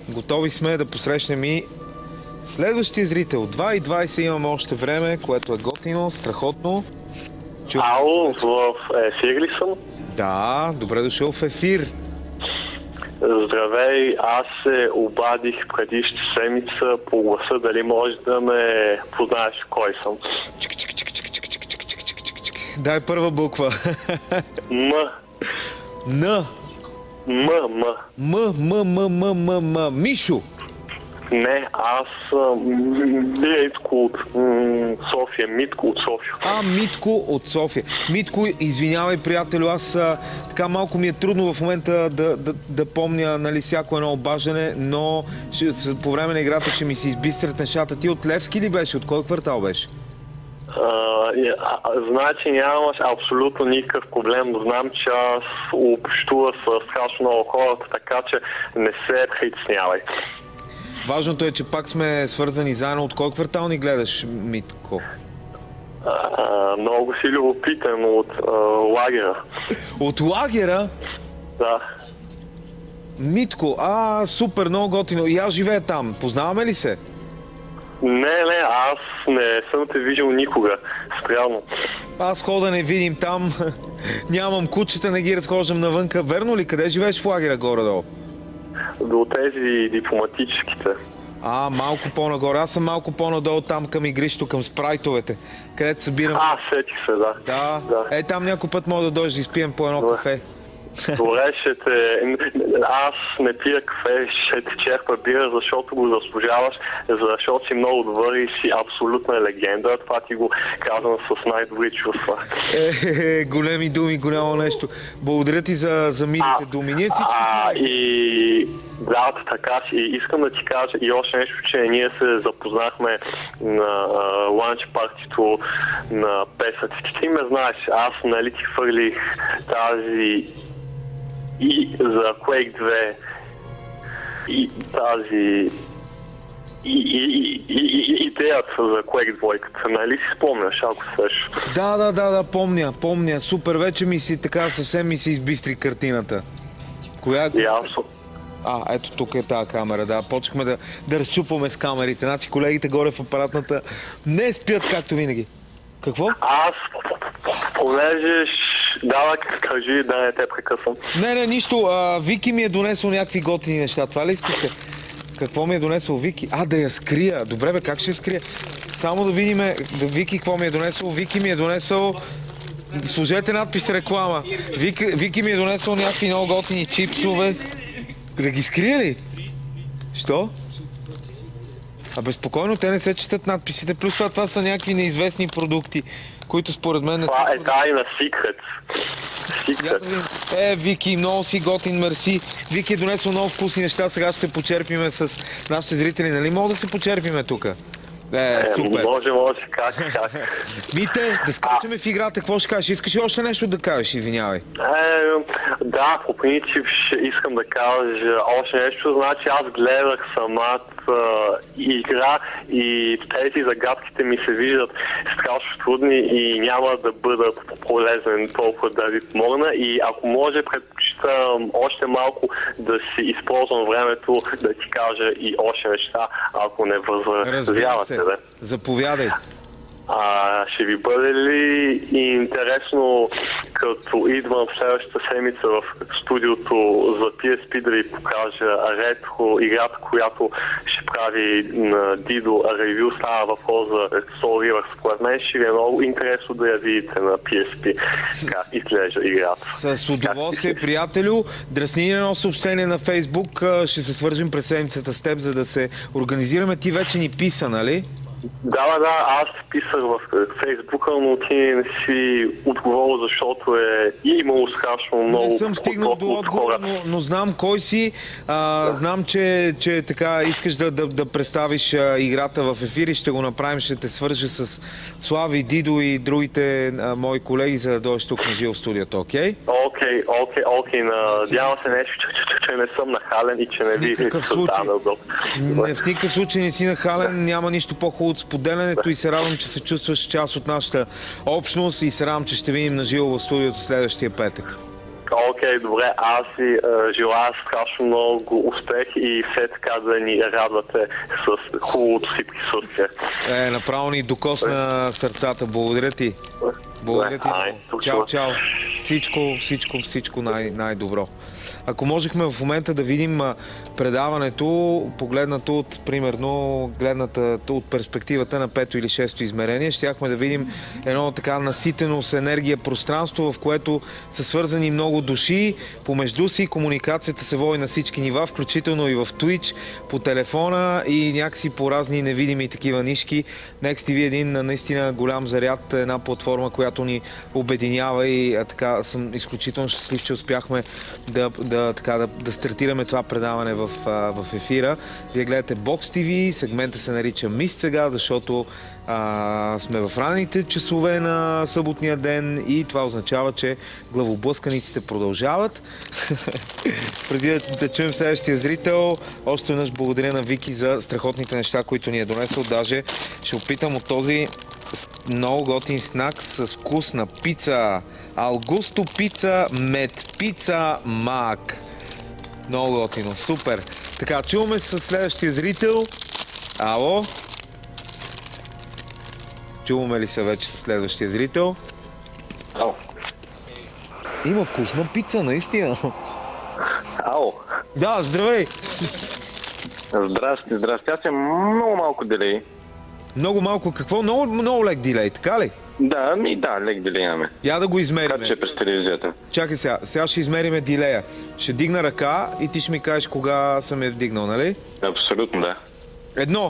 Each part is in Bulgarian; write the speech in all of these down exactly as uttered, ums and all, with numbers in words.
готови сме да посрещнем и следващия зрител. два и двайсет имаме още време, което е готино, страхотно. Чувам Ало, в ефир ли съм? Да, добре дошъл в ефир. Здравей, аз се обадих предишната седмица по гласа, дали може да ме познаеш кой съм. Дай първа буква. М. Н. М, М. М, М, М, М, М, М. Мишо. Не, аз съм Митко от м, София. Митко от София. А, Митко от София. Митко, извинявай, приятелю, аз а, така малко ми е трудно в момента да, да, да помня, нали, всяко едно обаждане, но ще, по време на играта ще ми се избистрят нещата. Ти от Левски ли беше? От кой квартал беше? Uh, а, значи нямаш абсолютно никакъв проблем. Знам, че аз общува с страшно много хората, така че не се притеснявай. Важното е, че пак сме свързани заедно. От кой квартал ни гледаш, Митко? Uh, много си любопитен от uh, лагера. От лагера? Да. Митко, а, супер, много готино. И аз живея там. Познаваме ли се? Не, не, аз не съм те виждал никога. Странно. Аз хода не видим там. Нямам кучета, не ги разхождам навънка. Верно ли? Къде живееш в лагера горе-долу? До тези дипломатическите. А, малко по-нагоре. Аз съм малко по-надолу там към игрището, към спрайтовете, където събирам. А, сети се, да. Да. Да. Е, там някой път мога да дойдеш да изпием по едно Добре. кафе. Добре, ще те... Аз не пия кафе, ще те черпа бира, защото го заслужаваш, защото си много добър и си абсолютна легенда. Това ти го казвам с най-добри чувства. Е, е, е, големи думи, голямо нещо. Благодаря ти за, за милите А, думи. Ние всички а, сме... И да, така си. Искам да ти кажа и още нещо, че ние се запознахме на ланч партито на песъците. Ти ме знаеш, аз нали ти хвърлих тази и за Quake две и тази и, и, и, и, и идеята за Quake два, нали си спомняш, ако също? Да, да, да, да, помня, помня. Супер, вече ми си така съвсем ми се избистри картината. Коя? Ясно. А, ето тук е тази камера, да. Почнахме да, да разчупваме с камерите. Значи колегите горе в апаратната не спят, както винаги. Какво? Аз, понеже... Да, кажи, да не те прекъсвам. Не, не, нищо. А, Вики ми е донесъл някакви готини неща. Това ли искахте? Какво ми е донесъл Вики? А, да я скрия. Добре, бе, как ще я скрия? Само да видим да Вики какво ми е донесъл. Вики ми е донесъл... Служете надпис реклама. Вики, Вики ми е донесъл някакви много готини чипсове. Да ги скрия ли? Що? А безпокойно, те не се четат надписите. Плюс това, това са някакви неизвестни продукти, които според мен не са... Това е тайна секрет. Е, Вики, много си готин, мерси. Вики е донесъл много вкусни неща, сега ще се почерпиме с нашите зрители. Нали мога да се почерпиме тук? Е, супер. Може, може, как, как. Мите, да скачаме в играта, какво ще кажеш? Искаш ли още нещо да кажеш, извинявай? Е, да, по принцип ще искам да кажа още нещо. Значи аз гледах самата игра и тези загадките ми се виждат страшно трудни и няма да бъдат полезен толкова да ви помогна. И ако може, предпочитам още малко да си използвам времето да ти кажа и още неща, ако не възразявате. Заповядай. А, ще ви бъде ли интересно, като идвам в следващата седмица в студиото за Пи Ес Пи, да ви покажа ретро играта, която ще прави на Дидо ревю, става въпрос за Soul River. Според мен ще ви е много интересно да я видите на Пи Ес Пи, как изглежда играта. С удоволствие, приятелю. Дръсни едно съобщение на Фейсбук, ще се свържим през седмицата с теб, за да се организираме. Ти вече ни писа, нали? Да, да, аз писах в Фейсбука, но ти не си отговорил, защото е имало страшно много. Не съм стигнал до отговор, но, но знам кой си. А, да. Знам, че, че така искаш да, да, да представиш а, играта в ефир и ще го направим. Ще те свържа с Слави, Дидо и другите а, мои колеги, за да дойдеш тук на живо в студиото, окей? Окей, окей, окей. Надявам се нещо, че, че, че не съм нахален и че не ви създаме удобно. В никакъв случай не си нахален, няма нищо по-хубаво от споделянето и се радвам, че се чувстваш част от нашата общност и се радвам, че ще видим на живо в студиото следващия петък. окей, добре, аз ви а, желая страшно много успех и все така да ни радвате с хубавото си присъствие. Е, направо ни докосна сърцата. Благодаря ти. Благодаря ти. Ай, Чао, чао. Всичко, всичко, всичко най- най-добро. Ако можехме в момента да видим предаването, погледнато от, примерно, гледната от перспективата на пето или шесто измерение, щяхме да видим едно така наситено с енергия пространство, в което са свързани много души, помежду си комуникацията се води на всички нива, включително и в Twitch, по телефона и някакси по разни невидими такива нишки. Next ти ви е един наистина голям заряд, една платформа, която ни обединява и а, така съм изключително щастлив, че успяхме да, да, така, да, да стартираме това предаване в, а, в ефира. Вие гледате Box ти ви, сегмента се нарича Мист сега, защото а, сме в ранните часове на съботния ден и това означава, че главоблъсканиците продължават. Преди да, да чуем следващия зрител, още веднъж благодаря на Вики за страхотните неща, които ни е донесъл. Даже ще опитам от този много готин снак с вкус на пица. Аугусто пица, мед пица, мак. Много готино, супер. Така, чуваме с следващия зрител. Ало? Чуваме ли се вече с следващия зрител? Ало. Има вкусна пица, наистина. Ало. Да, здравей. Здрасти, здрасти. Аз имам много малко делей. Много малко какво? Много, много лек дилей, така ли? Да, ми да, лек делей имаме. Я да го Как измериме. че е през телевизията? Чакай сега, сега ще измериме дилея. Ще дигна ръка и ти ще ми кажеш кога съм я вдигнал, нали? Абсолютно да. Едно.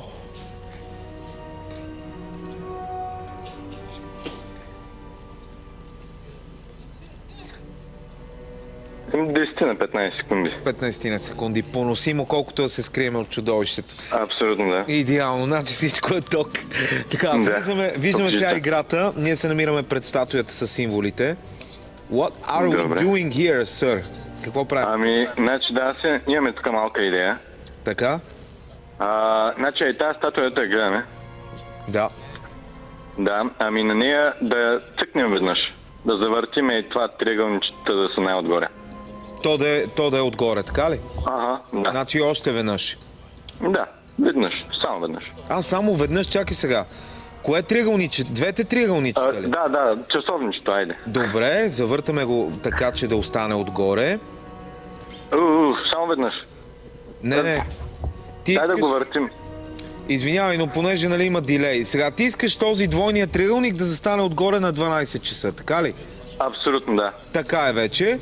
десет на петнайсет секунди. петнайсет секунди. Поносимо, колкото да се скриеме от чудовището. Абсолютно да. Идеално, значи всичко е ток. Така, Да. виждаме, виждаме Топ сега чиста. играта. Ние се намираме пред статуята с символите. What are we Добре. doing here, sir? Какво правим? Ами, значи да, се, имаме тук малка идея. Така? А, значи и тази статуята я гледаме. Да. Да, ами на нея да цъкнем веднъж. Да завъртиме и това триъгълничета да са най-отгоре. То да, е, то да е отгоре, така ли? Ага, да. Значи още веднъж. Да, веднъж, само веднъж. А, само веднъж, чакай сега. Кое триъгълниче? Двете А, триъгълничета ли? да, да, часовничето, айде. Добре, завъртаме го така, че да остане отгоре. У, у, само веднъж. Не, не. Ти Дай да искаш... го въртим. Извинявай, но понеже нали има дилей. Сега ти искаш този двойния триъгълник да застане отгоре на дванайсет часа, така ли? Абсолютно да. Така е вече.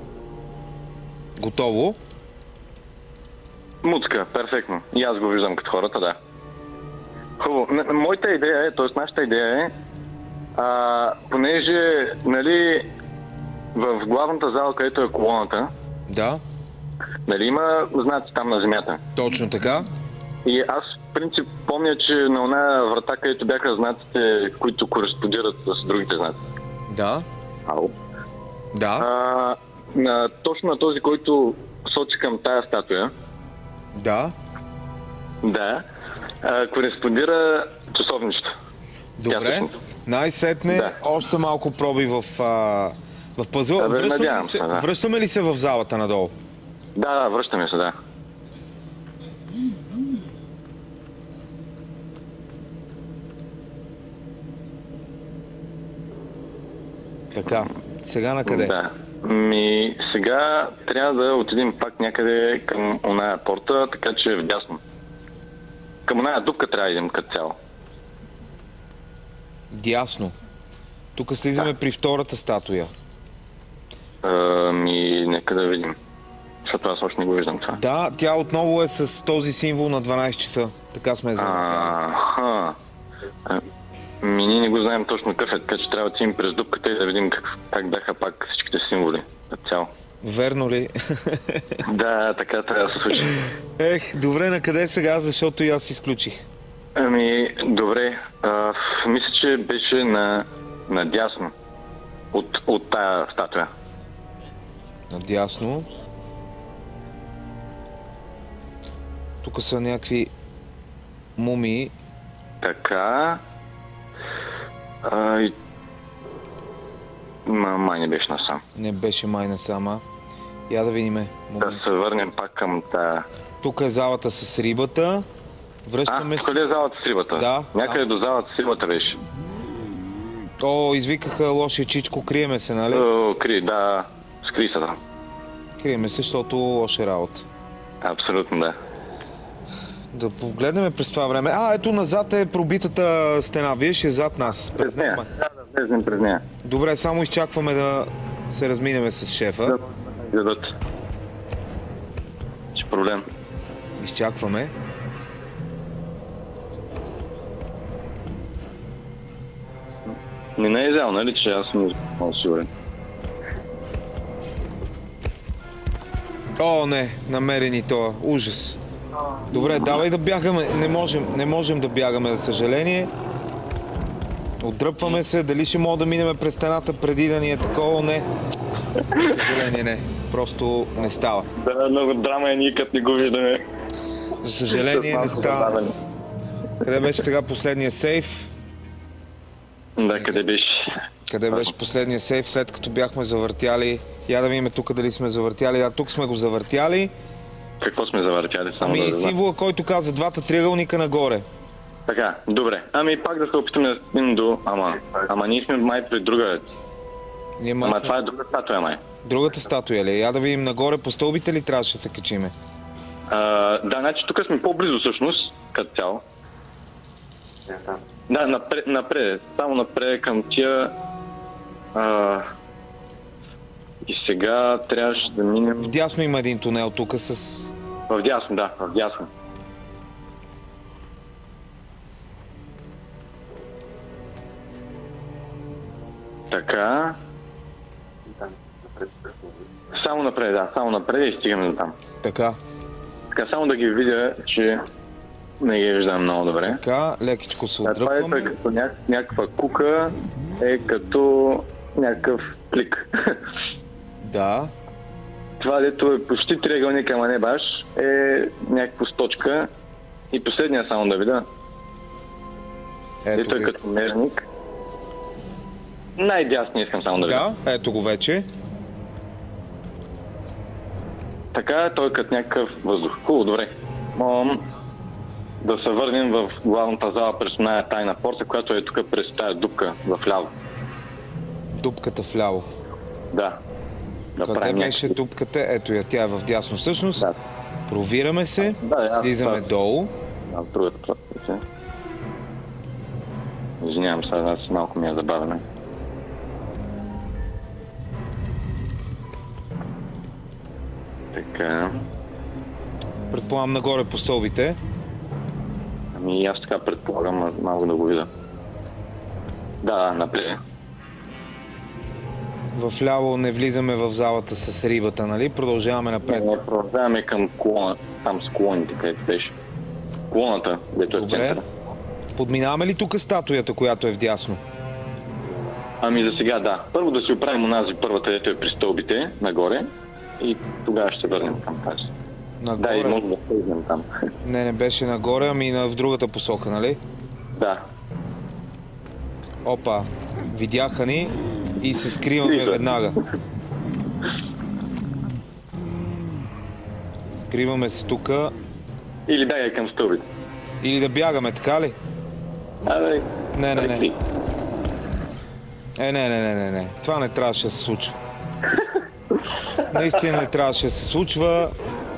Готово. Муцка, перфектно. И аз го виждам като хората, да. Хубаво. Н- Моята идея е, т.е. нашата идея е, а, понеже, нали, в главната зала, където е колоната, Да, нали, има знаци там на земята. точно така. И аз, в принцип, помня, че на оная врата, където бяха знаците, които кореспондират с другите знаци. Да, Ало. да. А, на, точно на този, който сочи към тая статуя, Да. да, а, кореспондира часовничето. Добре. Ясното. Най-сетне Да. още малко проби в, а, в пъзъл. Абе, Връщаме, надявам ли се, се, да. връщаме ли се в залата надолу? Да, да, връщаме се, да. Така, сега на къде? Да. Ми, сега трябва да отидем пак някъде към оная порта, така че вдясно. Към оная дупка трябва да идем като цяло. Дясно. Тук слизаме при втората статуя. А, ми, нека да видим. Защото аз още не го виждам това. Да, тя отново е с този символ на дванайсет часа. Така сме заметали. Аха. А, Ми, ние не го знаем точно какъв е, така че трябва да отидем през дупката и да видим как, как бяха пак всичките символи. Като цяло. Верно ли? Да, така трябва да се случи. Ех, добре, на къде сега, защото и аз изключих. Ами, добре. А, мисля, че беше на, надясно от, от тая статуя. Надясно. Тук са някакви мумии. Така. А, и... Ма, май не беше насам. Не беше май насама. Я да видим. Да се върнем пак към тая... Тук е залата с рибата. Връщаме А, се. тук ли е залата с рибата? Да. Някъде до залата с рибата беше. О, извикаха лошия Чичко, криеме се, нали? О, кри, да. Скри се, да. Криеме се, защото лоша работа. Абсолютно, да. Да погледнем през това време. А, ето назад е пробитата стена. Вие ще е зад нас. През нея. Да, да, влезем през нея. Добре, само изчакваме да се разминеме с шефа. Да, дадат. Че проблем. Изчакваме. Не не е взял, нали, че аз съм много сигурен. О, не, намерени това. Ужас. Добре, давай да бягаме. Не можем, не можем да бягаме, за съжаление. Отдръпваме се. Дали ще мога да минем през стената преди да ни е такова? Не. За съжаление, не. Просто не става. Да, много драма е, ние като не го виждаме. За съжаление не става. Къде беше сега последния сейф? Да, къде беше? Къде беше последния сейф, след като бяхме завъртяли? Я да видим тук дали сме завъртяли. Да, тук сме го завъртяли. Какво сме завъртяли? Само Ами да символа, който каза двата триъгълника нагоре. Така, добре. Ами пак да се опитаме да стигнем до... Ама, ама ние сме май при друга. Ние май Ама сме... това е друга статуя, май. Другата статуя ли? Я да видим нагоре по стълбите ли трябваше да се качиме? А, да, значи тук сме по-близо всъщност, като цяло. Да, напред, напред, само напред към тия... А, и сега трябваше да минем... Вдясно има един тунел тук с... Вдясно, да, вдясно. Така... Само напред, да, само напред и стигаме до там. Така. Така, само да ги видя, че не ги виждам много добре. Така, лекичко се А това е отдръпваме. като ня... някаква кука, е като някакъв плик. Да. Това, дето е почти триъгълник, ама не баш, е някаква точка. И последния само да видя, Ето дето е ги. като нежник. Най-дясния искам само да видя. Да, ето го вече. Така, той е като някакъв въздух. Хубаво, добре. Мом, да се върнем в главната зала през една тайна порта, която е тук през тази дупка в ляво. Дупката вляво. Да. Да Къде правим беше някакви... дупката? Ето я, тя е в дясно. Всъщност, Да. провираме се, Да, да, слизаме да. долу. Да, в другата платформа. Извинявам се, аз малко ми е забавено. Така. Предполагам нагоре по стълбите. Ами аз така предполагам а, малко да го видя. Да, напред. Вляво не влизаме в залата с рибата, нали? Продължаваме напред. Не, продължаваме към колона, там с колоните, където беше. Колоната, дето е в Добре. центъра. Подминаваме ли тук статуята, която е вдясно? Ами за сега да. Първо да си оправим онази първата, дето е при стълбите, нагоре. И тогава ще се върнем към тази. Да, и Нагоре? може да влезем там. Не, не беше нагоре, ами на- в другата посока, нали? Да. Опа, видяха ни и се скриваме Скрива. веднага. Скриваме се тук. Или дай към стълбите. Или да бягаме, така ли? Абе, Не, не, не. рекли. Е, не, не, не, не, не. Това не трябваше да се случва. Наистина не трябваше да се случва.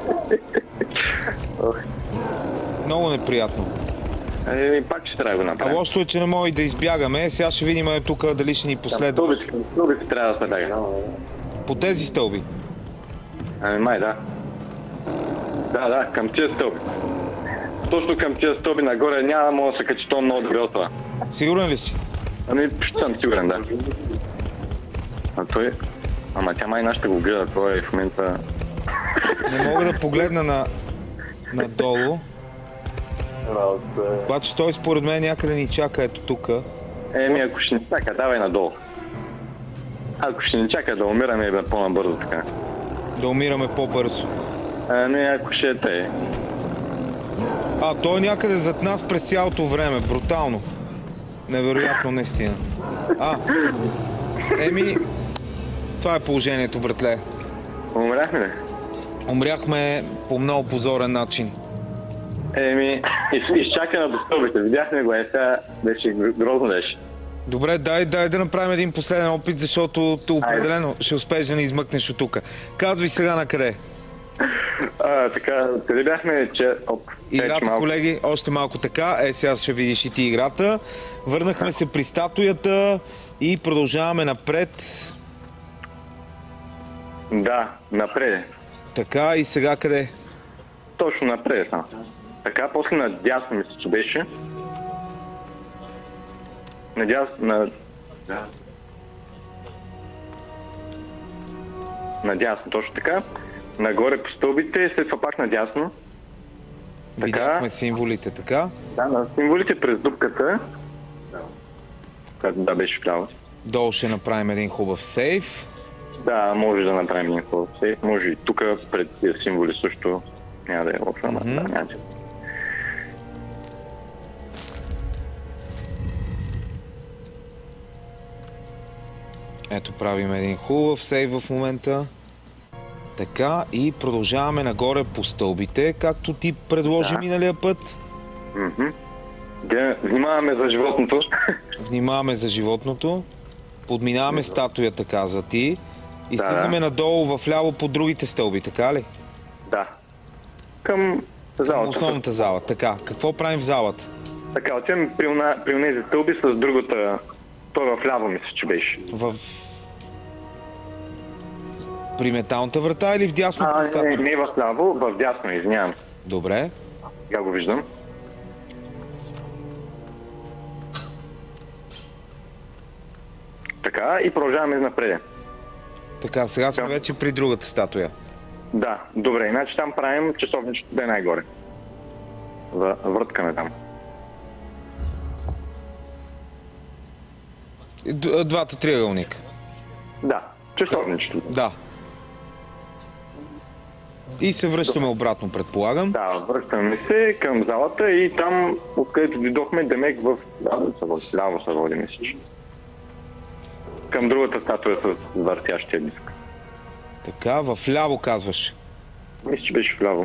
Много неприятно. Е, пак ще трябва да го А направим. лошото е, че не може и да избягаме. Сега ще видим тук дали ще ни последва. Стълбите, към стълбите трябва да се бяга. По тези стълби. Ами май, да. Да, да, към тия стълби. Точно към тия стълби нагоре няма мога да се качи то много добре от това. Сигурен ли си? Ами, ще съм сигурен, да. А той... Ама тя май нашата го гледа, той е в момента... Не мога да погледна на... надолу. Обаче той според мен някъде ни чака, ето тук. Еми, ако ще ни чака, давай надолу. Ако ще ни чака да умираме и да по-набързо така. Да умираме по-бързо. Ами, ако ще е те. А, той е някъде зад нас през цялото време. Брутално. Невероятно, наистина. А, еми, Това е положението, братле. Умряхме ли? Умряхме по много позорен начин. Еми, из, изчакана до стълбите. Видяхме го, е сега беше грозно беше. Добре, дай, дай да направим един последен опит, защото те определено ще успееш да ни измъкнеш от тук. Казвай сега на къде. А, така, къде бяхме, че... Оп, Играта, малко. колеги, още малко така. Е, сега ще видиш и ти играта. Върнахме се при статуята и продължаваме напред. Да, напред. Така, и сега къде? Точно напред само. Така, после надясно мисля, че беше. Надясно, на... Надясно, точно така. Нагоре по стълбите, след това пак надясно. Видяхме символите, така? Да, на символите през дупката. Която да беше вляво. Долу ще направим един хубав сейф. Да, може да направим един хубав сейф. Може и тук пред тези символи също няма да е лошо, ама да, няма да. Ето, правим един хубав сейф в момента. Така, и продължаваме нагоре по стълбите, както ти предложи Да. миналия път. Мгм. Да, внимаваме за животното. Внимаваме за животното. Подминаваме статуята, каза ти. И Да, слизаме да. надолу в ляво по другите стълби, така ли? Да. Към Към залата. основната зала. Така, какво правим в залата? Така, отиваме при, уна, при унези стълби с другата... Той в ляво мисля, че беше. В... При металната врата или в дясно А, по не, статуята? не в ляво, в дясно, извинявам. Добре. Сега го виждам. Така, и продължаваме напред. Така, сега сме Да. вече при другата статуя. Да, добре, иначе там правим часовничето да е най-горе. За върткане там. Д- Двата триъгълника. Да, часовничето. Да. И се връщаме обратно, предполагам. Да, връщаме се към залата и там, откъдето дойдохме, демек в ляво се води, ляво се води, мисля. Към другата статуя с въртящия диск. Така, в ляво казваш. Мисля, че беше вляво.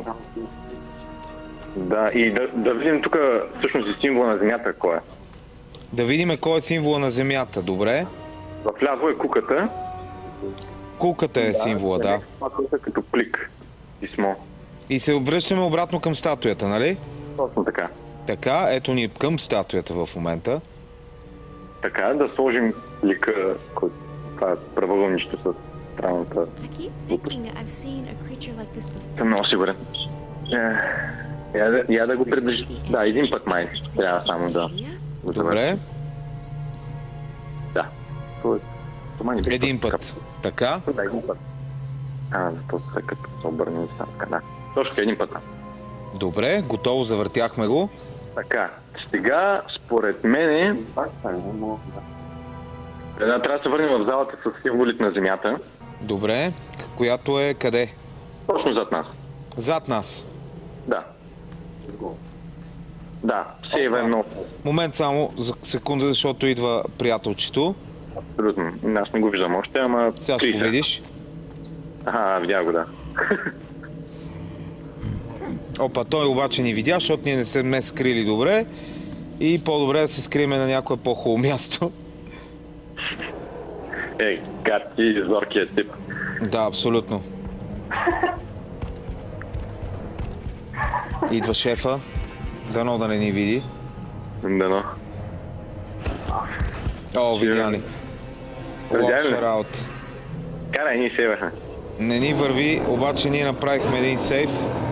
Да, и да, да видим тук всъщност и символа на земята кой е. Да видим кой е символа на земята, добре? В ляво е куката. Кулката е символа, да. Това е като плик. Писмо. И се връщаме обратно към статуята, нали? Точно така. Така, ето ни към статуята в момента. Така, да сложим лика, който това е правоъгълнище с странната. I keep thinking that I've seen a creature like this before. Съм много сигурен. Е, Я да, я да го приближи. Да, един път май трябва само да го завършим. Добре, Да. Това- това ни беше един така. път. Така, Да, един път. А, защото се като се обърне и става така, да. Точно един път. добре, готово, завъртяхме го. Така, сега, според мене... Една, трябва да се върнем в залата с символите на земята. Добре, която е къде? Точно зад нас. Зад нас. Да. Да, сейва е много. Момент само за секунда, защото идва приятелчето. Абсолютно. Аз не го виждам още, ама... Сега ще го крие се. видиш. Ага, видях го, да. Опа, той обаче ни видя, защото ние не сме скрили добре. И по-добре да се скриме на някое по-хубаво място. Ей, как ти зоркият тип. Да, абсолютно. Идва шефа. Дано да не ни види. Дано. О, видя ни. Видя ли? Лоша работа. Карай, ние сейвахме. Не ни върви, обаче ние направихме един сейф.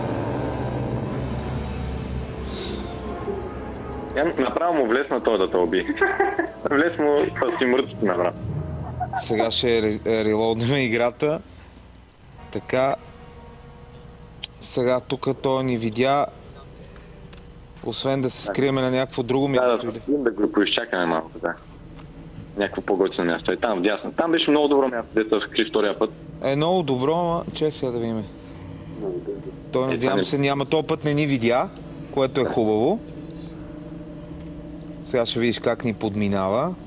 Я направо му влез на той да те уби. Влез му с имръците направо. Сега ще ре- релоуднем играта. Така. Сега тук той ни видя. Освен да се скриеме на някакво друго Да, място. да, или? да го поизчакаме малко, да. Някакво по-готино място. И там вдясно. Там беше много добро място, дето се скри втория път. Е много добро, ама че сега да видим. Той надявам се няма, този път не ни видя, което е хубаво. Сега ще видиш как ни подминава.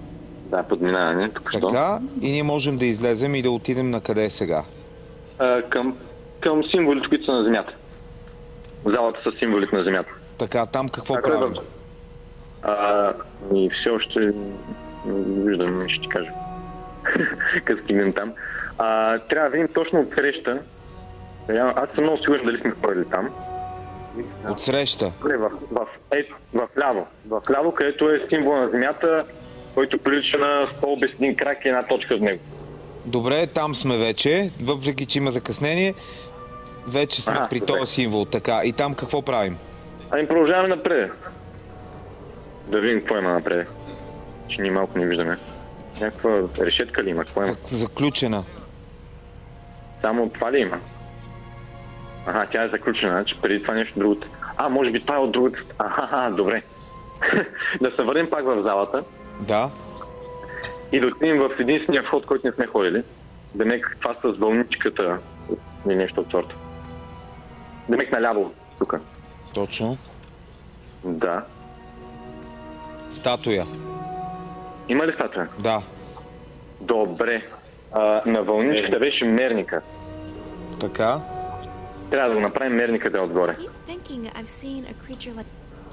Да, подминаване, тук що. Така, и ние можем да излезем и да отидем на къде е сега. А, към, към символите, които са на земята. Залата с символите на земята. Така, там какво А, правим? А, и все още не виждам, ще ти кажа. Като стигнем там. А, трябва да видим точно от среща. Аз съм много сигурен дали сме ходили там. От среща. В, в, е, в ляво. В ляво, където е символ на земята, който прилича на стол без един крак и една точка в него. Добре, там сме вече, въпреки че има закъснение. Вече сме Ага, при добре. този символ. Така, и там какво правим? Ами продължаваме напред. Да видим какво има напред. Че ние малко не виждаме. Някаква решетка ли има? Какво има? За- Заключена. Само това ли има? Ага, тя е заключена, значи преди това нещо другото. А, може би това е от другото. Аха, добре. Да се върнем пак в залата Да. и да отидем в единствения вход, който не сме ходили. Демек това с вълничката или нещо от сорта. Демек наляво, тук. Точно. Да. Статуя. Има ли статуя? Да. Добре. А, на вълничката беше мерника. Така. Трябва да го направим мерника да е отгоре. I keep thinking I've seen a creature like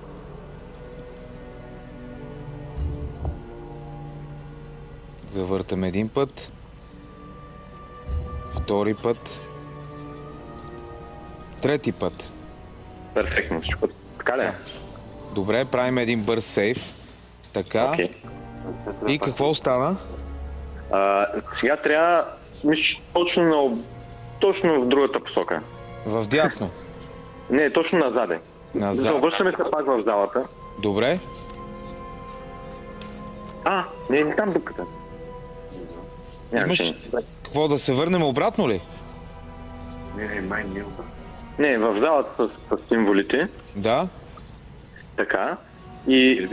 Завъртаме един път. Втори път. Трети път. Перфектно. Всичко. Така ли е? Добре, правим един бърз сейф. Така. Окей. И какво остана? А, сега трябва, мисля, точно, на, точно в другата посока. В дясно. Не, точно назад е. Назад. Обръщаме се пак в залата. Добре. А, не, не там дупката. Няма Имаш... значение. Какво, да се върнем обратно ли? Не, в залата с, с символите. Да. Така. И...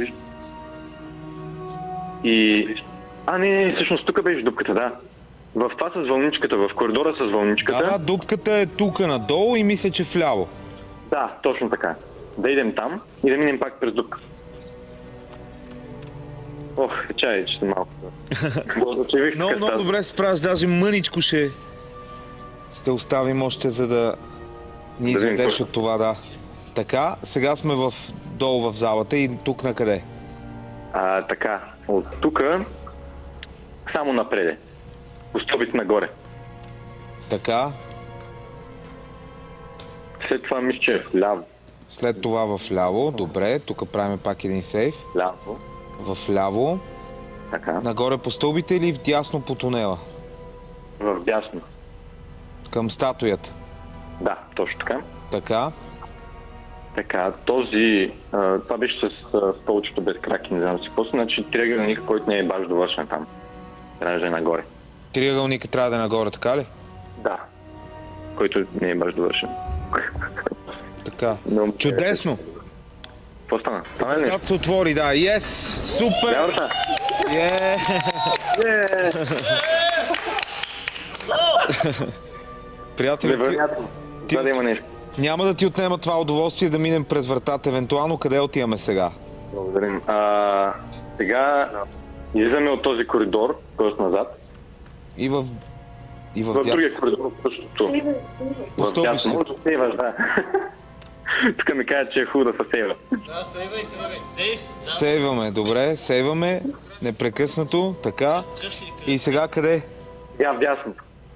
И... А, не, не, всъщност тук беше дупката, да. В това с вълничката, в коридора с вълничката. Да, да, дупката е тук надолу и мисля, че вляво. Да, точно така. Да идем там и да минем пак през дупка. Ох, чай, че съм малко. Много, много добре се справяш, даже мъничко ще... Ще оставим още, за да ни Да видим изведеш какво. от това, да. Така, сега сме в... долу в залата и тук накъде? А, така, от тук само напреде. По стълбите нагоре. Така, След това мисля, че е вляво. след това в ляво, добре, тук правим пак един сейф. Ляво. В ляво, Така. нагоре по стълбите или вдясно по тунела? В дясно. Към статуята. Да, точно така. Така, Така, този... А, това беше с а, столчето без краки, не знам си какво. Значи триъгълник, който не е баш довършен там. Трябва да е нагоре. триъгълника трябва да е нагоре, така ли? Да. Който не е баш довършен. Така. Но- Чудесно! Какво стана? Това е нещо. Вратата се отвори, да. Yes! Супер! Я врата. Е! Приятели, ти- Невероятно. ти- Да, да има нещо. няма да ти отнема това удоволствие да минем през вратата. Евентуално къде отиваме сега? Благодарим. А, сега излизаме от този коридор, т.е. назад. И в... И в, В дя... другия коридор, същото. По В стълбището. дясно. Може да сейваш, да. Тук ми кажат, че е хубаво да се сейва. Да, сейвай, сейвай. Сейф. Сейваме, добре, сейваме. Непрекъснато, така. И сега къде? Я в дясно.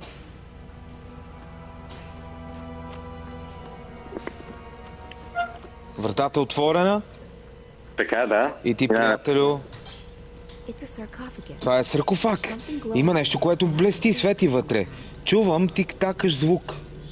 Вратата е отворена. Така, да. И ти, Да. приятелю, it's a sarcophagus. това е саркофаг. Има нещо, което блести и свети вътре. Чувам тик-такаш звук.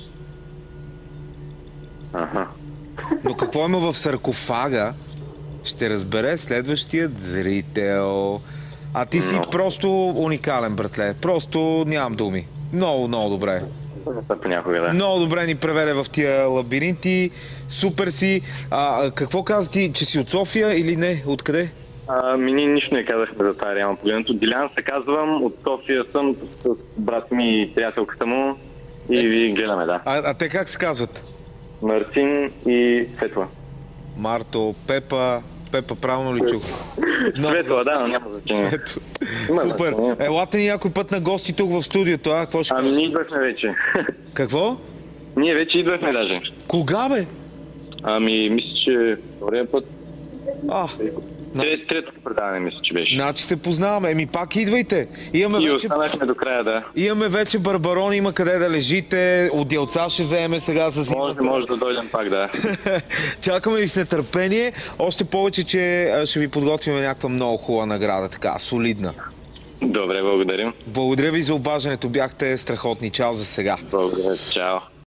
Аха. Но какво има в саркофага, ще разбере следващият зрител. А ти си просто уникален, братле. Просто нямам думи. Много, много добре. Това понякога, да. Много добре ни преведе в тия лабиринти. Супер си. А, какво каза ти, че си от София или не? Откъде? Ами ние нищо не казахме за това реално погледнато. Дилян се казвам, от София съм с брат ми и приятелката му и ви гледаме, да. А, а те как се казват? Мартин и Светла. Марто, Пепа. Пепа, правилно ли чух? Но- Светла, да, но няма значение. Ето. Има Супер. значение. Елате ни някой път на гости тук в студиото, а? Какво ще Ами кажеш? ние идвахме вече. Какво? Ние вече идвахме даже. Кога, бе? Ами, мисля, че втория път. А, Трет, третото предаване, мисля, че беше. значи се познаваме. Еми пак идвайте. Имаме И вече, останахме до края, да. имаме вече барбарон, има къде да лежите. От делца ще вземе сега с... Може, може да дойдем пак, да. Чакаме ви с нетърпение. Още повече, че а, ще ви подготвим някаква много хубава награда, така, солидна. Добре, благодарим. Благодаря ви за обаждането. Бяхте страхотни. Чао за сега. Благодаря. Чао.